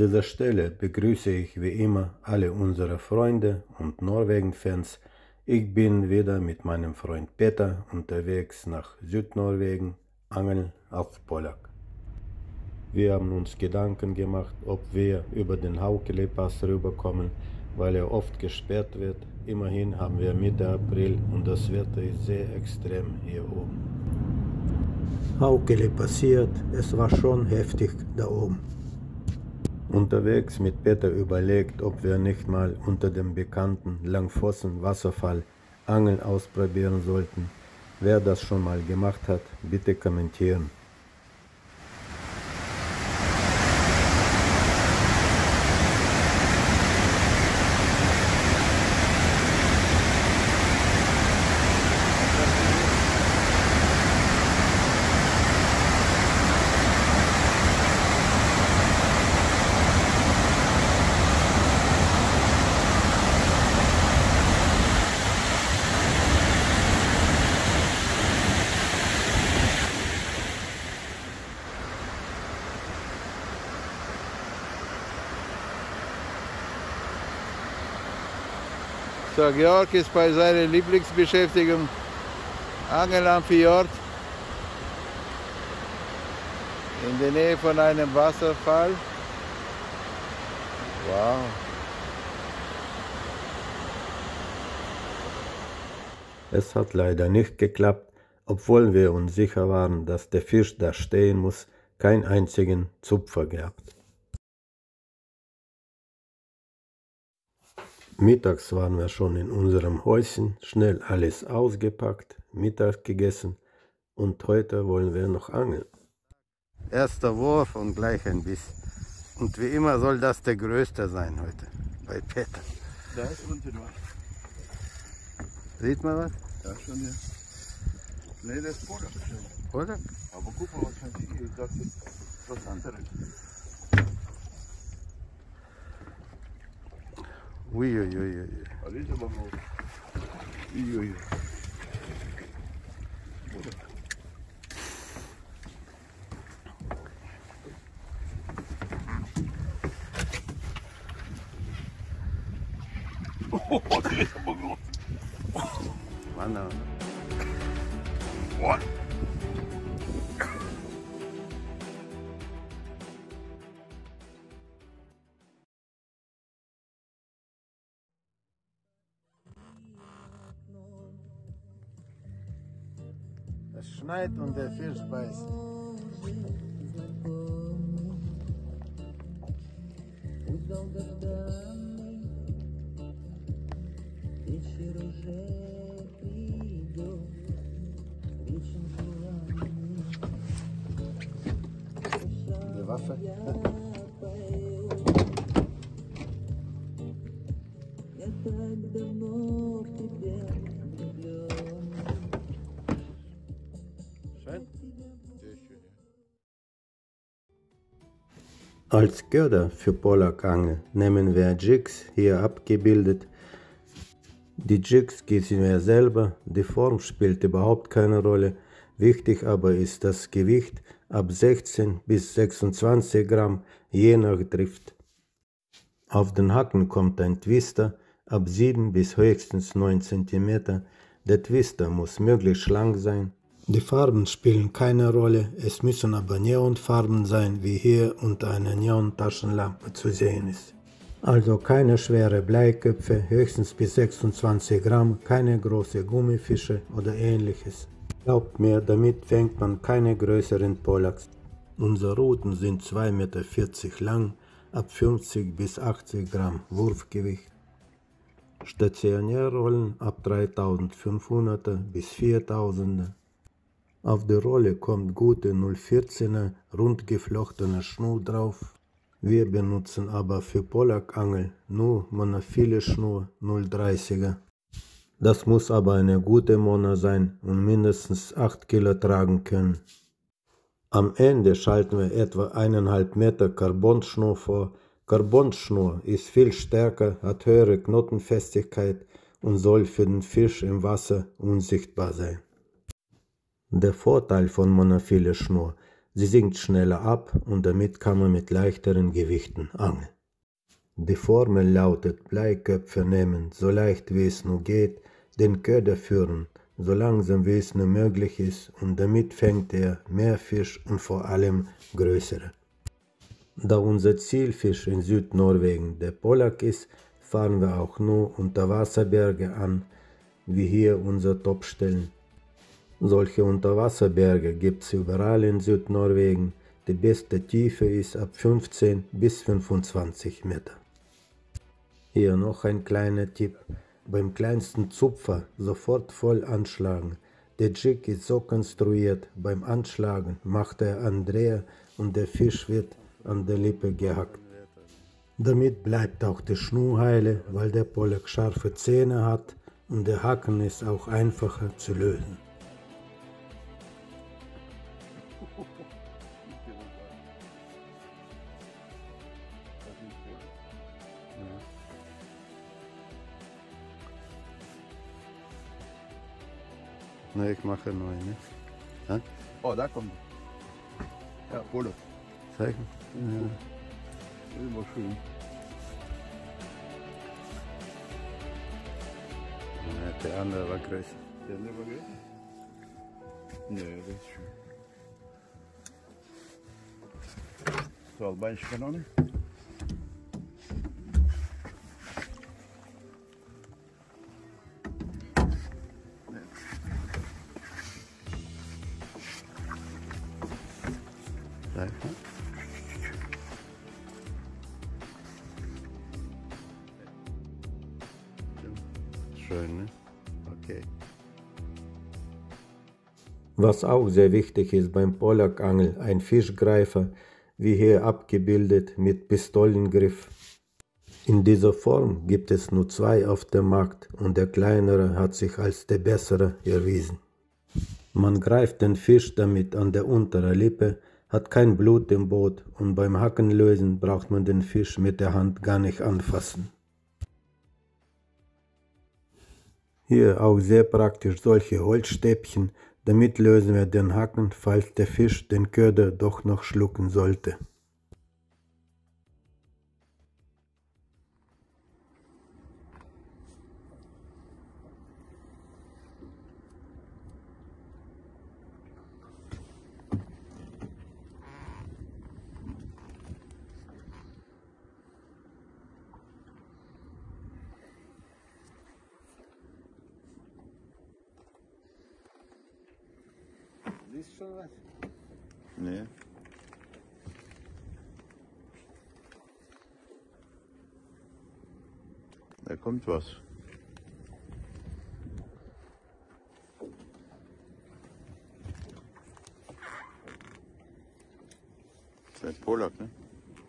dieser Stelle begrüße ich wie immer alle unsere Freunde und Norwegen-Fans. Ich bin wieder mit meinem Freund Peter unterwegs nach Südnorwegen, angeln auf Pollak. Wir haben uns Gedanken gemacht, ob wir über den Haukeli-Pass rüberkommen, weil er oft gesperrt wird. Immerhin haben wir Mitte April und das Wetter ist sehr extrem hier oben. Haukeli passiert, es war schon heftig da oben. Unterwegs mit Peter überlegt, ob wir nicht mal unter dem bekannten Langfossen Wasserfall Angeln ausprobieren sollten. Wer das schon mal gemacht hat, bitte kommentieren. So, Georg ist bei seiner Lieblingsbeschäftigung Angeln am Fjord in der Nähe von einem Wasserfall. Wow. Es hat leider nicht geklappt, obwohl wir uns sicher waren, dass der Fisch da stehen muss, keinen einzigen Zupfer gehabt. Mittags waren wir schon in unserem Häuschen, schnell alles ausgepackt, Mittag gegessen und heute wollen wir noch angeln. Erster Wurf und gleich ein Biss. Und wie immer soll das der größte sein heute, bei Peter. Da ist unten was. Sieht man was? Ja, schon ja. Nee, das ist Pollak. Pollak? Aber guck mal, was ich, das ist was anderes. Uiuiui. Alles aber noch. Uiuiui. Oh, das ist aber groß. Mann. What? Es schneit und der Fisch beißt. Die Waffe. Als Köder für Pollakangel nehmen wir Jigs, hier abgebildet. Die Jigs gießen wir selber, die Form spielt überhaupt keine Rolle. Wichtig aber ist das Gewicht, ab 16 bis 26 Gramm, je nach Drift. Auf den Haken kommt ein Twister, ab 7 bis höchstens 9 cm. Der Twister muss möglichst schlank sein. Die Farben spielen keine Rolle, es müssen aber Neonfarben sein, wie hier unter einer Neontaschenlampe zu sehen ist. Also keine schwere Bleiköpfe, höchstens bis 26 Gramm, keine große Gummifische oder ähnliches. Glaubt mir, damit fängt man keine größeren Pollaks. Unsere Ruten sind 2,40 Meter lang, ab 50 bis 80 Gramm Wurfgewicht. Stationärrollen ab 3500er bis 4000er. Auf der Rolle kommt gute 0,14er rundgeflochtener Schnur drauf. Wir benutzen aber für Pollakangel nur Monofile-Schnur 0,30er. Das muss aber eine gute Mono sein und mindestens 8 Kilo tragen können. Am Ende schalten wir etwa 1,5 Meter Carbonschnur vor. Carbonschnur ist viel stärker, hat höhere Knotenfestigkeit und soll für den Fisch im Wasser unsichtbar sein. Der Vorteil von Monofile-Schnur: Sie sinkt schneller ab und damit kann man mit leichteren Gewichten angeln. Die Formel lautet: Bleiköpfe nehmen, so leicht wie es nur geht, den Köder führen, so langsam wie es nur möglich ist, und damit fängt er mehr Fisch und vor allem größere. Da unser Zielfisch in Südnorwegen der Polak ist, fahren wir auch nur Unterwasserberge an, wie hier unser Topstellen. Solche Unterwasserberge gibt es überall in Südnorwegen. Die beste Tiefe ist ab 15 bis 25 Meter. Hier noch ein kleiner Tipp: Beim kleinsten Zupfer sofort voll anschlagen. Der Jig ist so konstruiert, beim Anschlagen macht er einen Dreher und der Fisch wird an der Lippe gehackt. Damit bleibt auch die Schnur heile, weil der Polak scharfe Zähne hat und der Haken ist auch einfacher zu lösen. Ne, ich mache neu, ne? Ja? Oh, da kommt er. Ja, Polo. Zeigen? Ja. Immer schön. Ja, der andere war größer. Der andere war größer? Ne, das ist schön. So, albanische Kanone. Schön, ne? Okay. Was auch sehr wichtig ist beim Polakangeln, ein Fischgreifer, wie hier abgebildet, mit Pistolengriff. In dieser Form gibt es nur 2 auf dem Markt und der kleinere hat sich als der bessere erwiesen. Man greift den Fisch damit an der unteren Lippe, hat kein Blut im Boot und beim Hackenlösen braucht man den Fisch mit der Hand gar nicht anfassen. Hier auch sehr praktisch solche Holzstäbchen, damit lösen wir den Haken, falls der Fisch den Köder doch noch schlucken sollte. Siehst du schon was? Nee. Da kommt was. Das ist ein Polak, ne?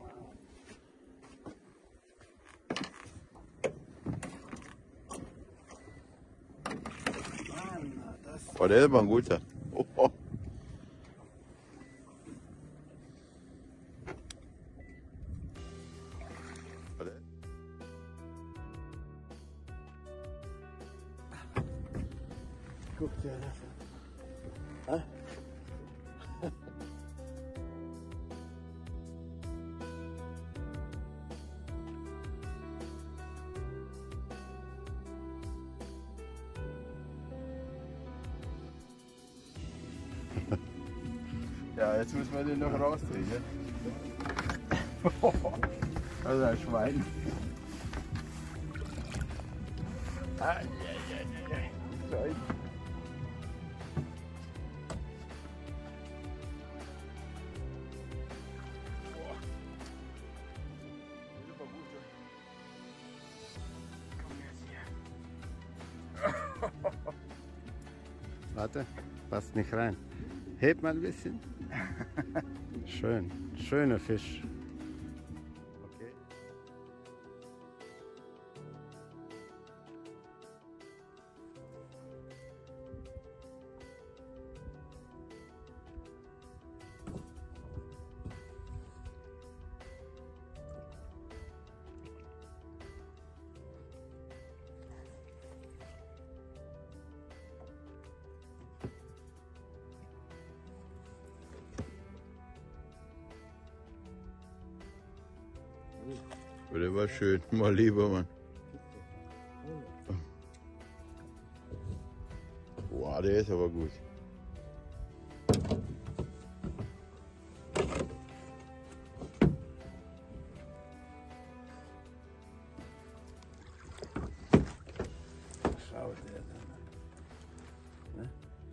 Oh, der ist aber ein guter. Oh, oh. Guck dir das an. Ja, jetzt müssen wir den noch rausdrehen. Ne? Also ein Schwein. Scheiße. Warte, passt nicht rein. Heb mal ein bisschen. Schön, schöner Fisch. Okay. Der war schön, mal lieber, Mann. Boah, der ist aber gut. Schau der dann. Ne?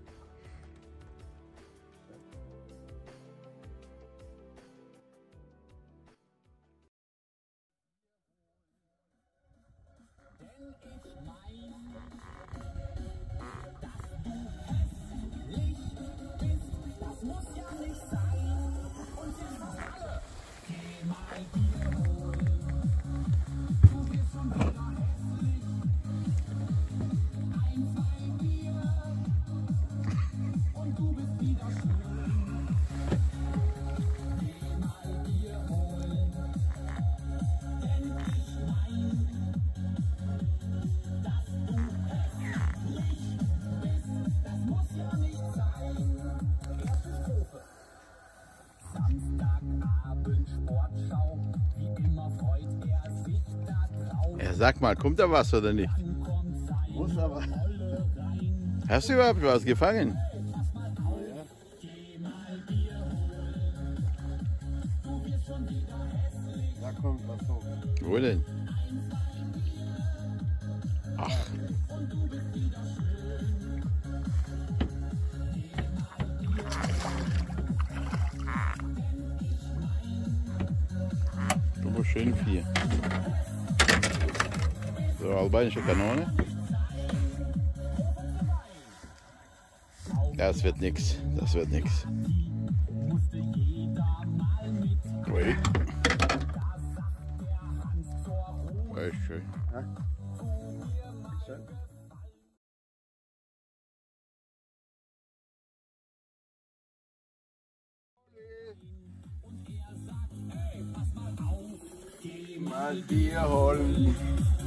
Ja, sag mal, kommt da was oder nicht? Muss aber. Hast du überhaupt was gefangen? Da kommt was hoch. Wo denn? Ach. Du bist schön 4. So, albanische Kanone. Das wird nix. Das wird nix. Ui. Echt schön. Mal Bier holen.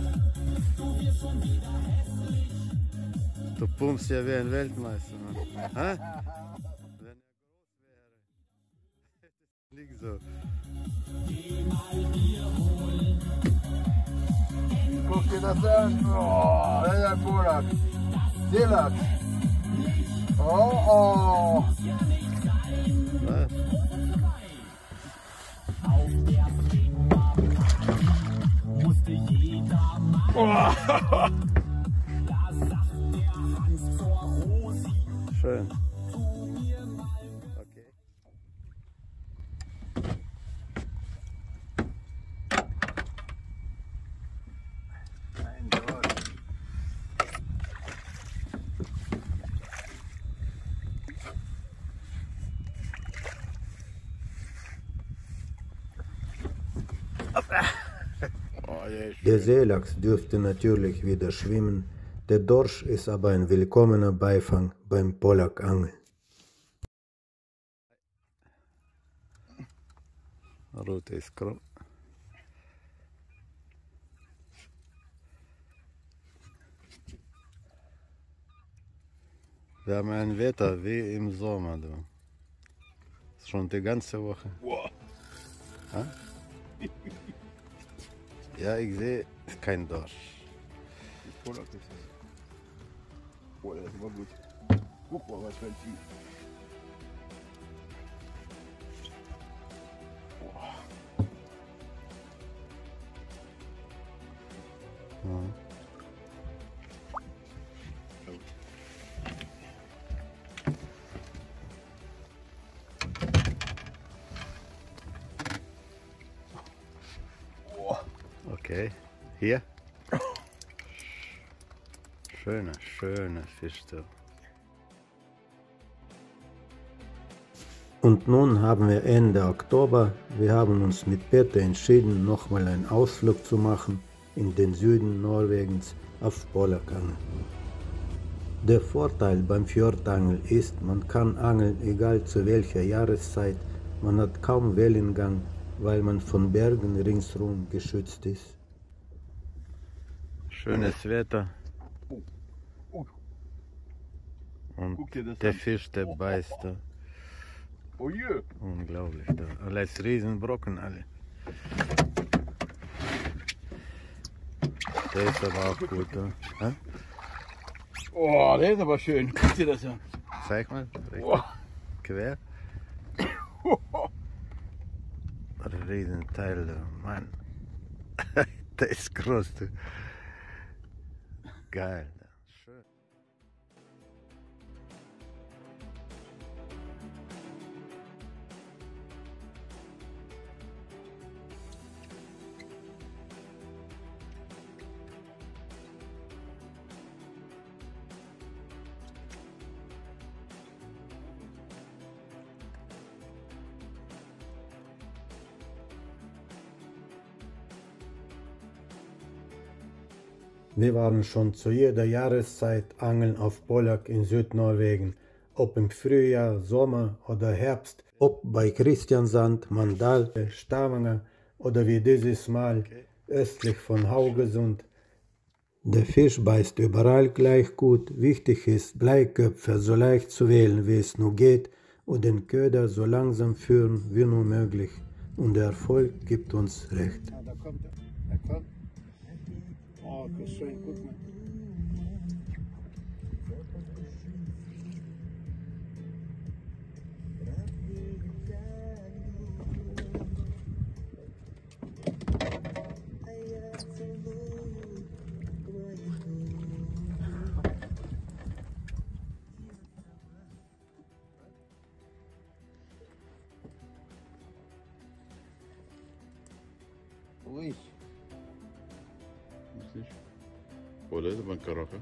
Du pumpst ja wie ein Weltmeister, Mann. Hä? Wenn er groß wäre. Nicht so. Guck dir das an. Oh, das ist ein Burak. Dilak. Oh, oh. Was? Schön. Okay. Mein Gott. Der Seelachs dürfte natürlich wieder schwimmen, der Dorsch ist aber ein willkommener Beifang beim Pollack-Angeln. Rute ist krumm. Wir haben ein Wetter wie im Sommer. Du. Schon die ganze Woche. Wow. Ja, ich sehe, ist kein Dorsch. Pollack ist es. Oh, das war gut. Guck mal, was für ein Vieh. Ja. Okay, hier. Schöner Fisch. Und nun haben wir Ende Oktober. Wir haben uns mit Peter entschieden, nochmal einen Ausflug zu machen in den Süden Norwegens auf Pollack-Angeln. Der Vorteil beim Fjordangeln ist, man kann angeln egal zu welcher Jahreszeit. Man hat kaum Wellengang, weil man von Bergen ringsherum geschützt ist. Schönes Wetter. Und der Fisch, der beißt da. Oh je. Unglaublich da. Alles Riesenbrocken alle. Der ist aber auch gut, oder? Ja? Oh, der ist aber schön. Guck dir das an. Zeig mal. Oh. Quer. Ein Riesenteil, du. Mann. Der ist groß, du. Geil. Schön. Wir waren schon zu jeder Jahreszeit angeln auf Pollack in Südnorwegen, ob im Frühjahr, Sommer oder Herbst, ob bei Kristiansand, Mandal, Stavanger oder wie dieses Mal östlich von Haugesund. Der Fisch beißt überall gleich gut, wichtig ist, Bleiköpfe so leicht zu wählen wie es nur geht und den Köder so langsam führen wie nur möglich. Und der Erfolg gibt uns recht. Ja, da kommt er. Da kommt. Oh, das ist schön. Guck mal. Ruhig. Richtig. Oder ist aber ein Karache?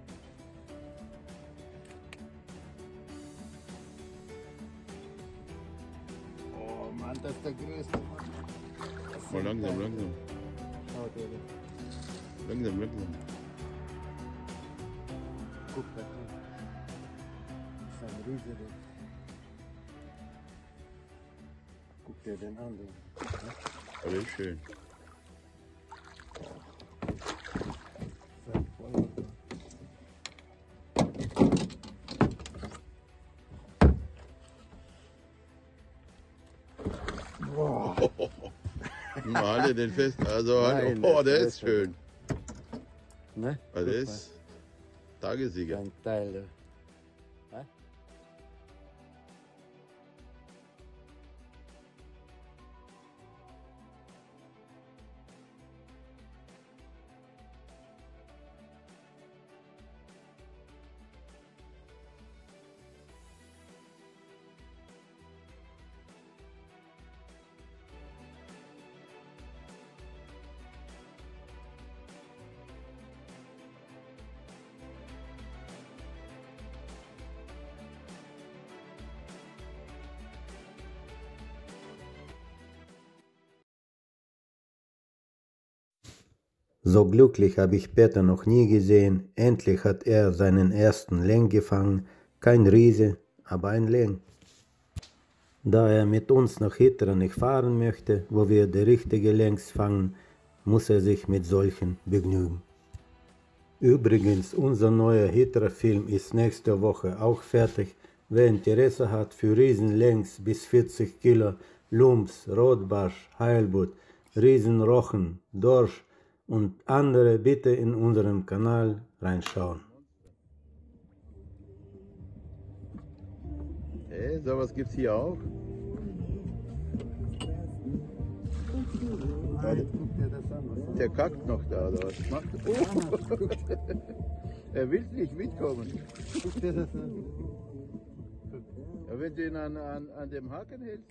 Oh Mann, das ist der größte Mann. Mal langsam, langsam. Schau dir das. Langsam, langsam. Guck da an. Das ist ein Riese. Guck dir den an. Aber der ist schön. Boah. Mal halte den fest. Also, Nein, oh, der der ist ist schön. Ne? Also, der ist Tagessieger. Ein Teil. So glücklich habe ich Peter noch nie gesehen. Endlich hat er seinen ersten Leng gefangen. Kein Riese, aber ein Leng. Da er mit uns nach Hitra nicht fahren möchte, wo wir die richtige Lengs fangen, muss er sich mit solchen begnügen. Übrigens, unser neuer Hitra-Film ist nächste Woche auch fertig. Wer Interesse hat für Riesenlengs bis 40 Kilo, Lumps, Rotbarsch, Heilbutt, Riesenrochen, Dorsch und andere, bitte in unserem Kanal reinschauen. Hey, sowas gibt's hier auch? Nein, guck dir das an. Der kackt noch da, oder was macht er? Oh. Er will nicht mitkommen. Guck dir das an. Ja, wenn du ihn an dem Haken hältst.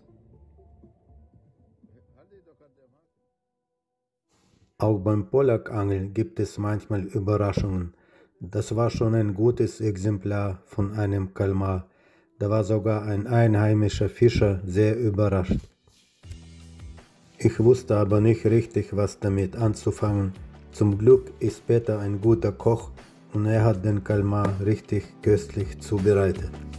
Halt ihn doch an dem Haken. Auch beim Pollackangeln gibt es manchmal Überraschungen. Das war schon ein gutes Exemplar von einem Kalmar. Da war sogar ein einheimischer Fischer sehr überrascht. Ich wusste aber nicht richtig, was damit anzufangen. Zum Glück ist Peter ein guter Koch und er hat den Kalmar richtig köstlich zubereitet.